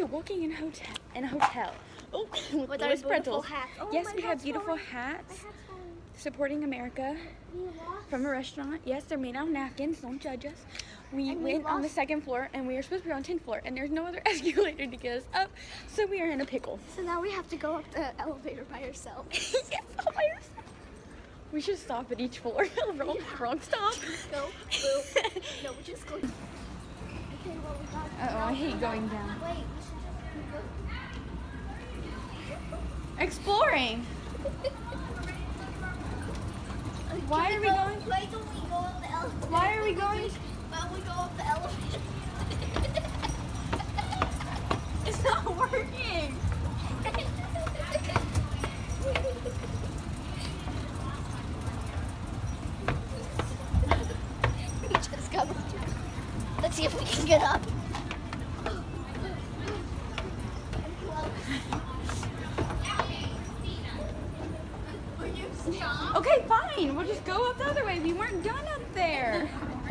walking in a hotel. Oh, with our beautiful hats. Oh, yes, we have beautiful hats supporting America from a restaurant. Yes, they're made out of napkins. Don't judge us. We went on the 2nd floor, and we were supposed to be on 10th floor, and there's no other escalator to get us up, so we are in a pickle. So now we have to go up the elevator by ourselves. Yes, all by ourselves. We should stop at each floor. Wrong stop. No, no, we just go. Okay, well, we got. Uh-oh, I hate going down. Wait, we should just go. Exploring. Why are we going? Why don't we go up the elevator? Why are we going? Why don't we go up the elevator? It's not working. We just got. Let's see if we can get up. Okay, fine. We'll just go up the other way. We weren't done up there.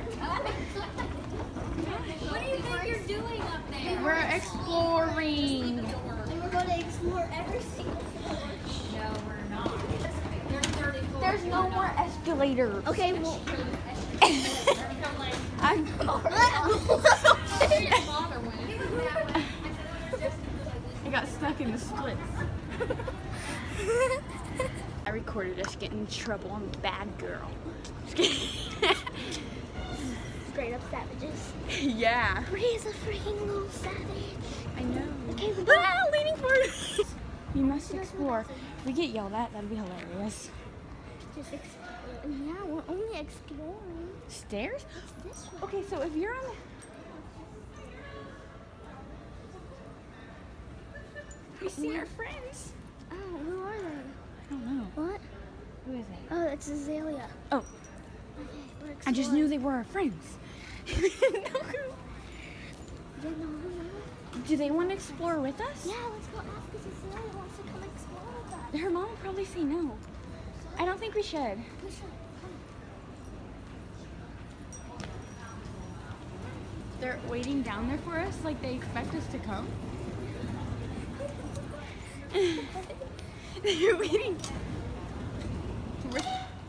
What do you think you're doing up there? We're exploring. And we're going to explore every single floor. No, we're not. There's no more escalators. Okay, well. I got stuck in the splits. I recorded us getting in trouble. I'm a bad girl. Straight up savages. Yeah. Bree's a freaking little savage. I know. Okay, we leaning forward. We must explore. If we get yelled at, that'd be hilarious. Just yeah, we're only exploring. Stairs? This way. Okay, so if you're on we see our friends. Oh, who are they? I don't know. What? Who is it? Oh, it's Azalea. Oh, Okay, we're exploring. I just knew they were our friends. You didn't know who? Do they want to explore with us? Yeah, let's go ask if Azalea wants to come explore with us. Her mom will probably say no. I don't think we should. We should. They're waiting down there for us, like they expect us to come. They're waiting. Azalea,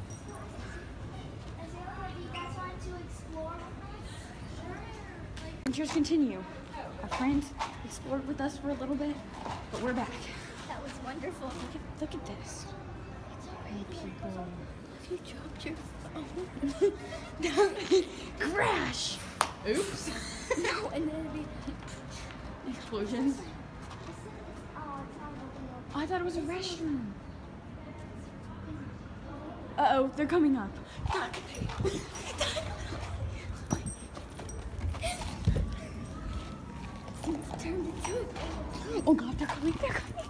do you guys want to explore with us? Adventures continue. Our friends explored with us for a little bit, but we're back. That was wonderful. Look at this. Hey, people. If you dropped your phone. Crash! Oops. No, and then it'd be. Explosions. Oh, it's not looking up. Oh, I thought it was a restroom. Uh-oh, they're coming up. It's turned into. Oh God, they're coming. They're coming.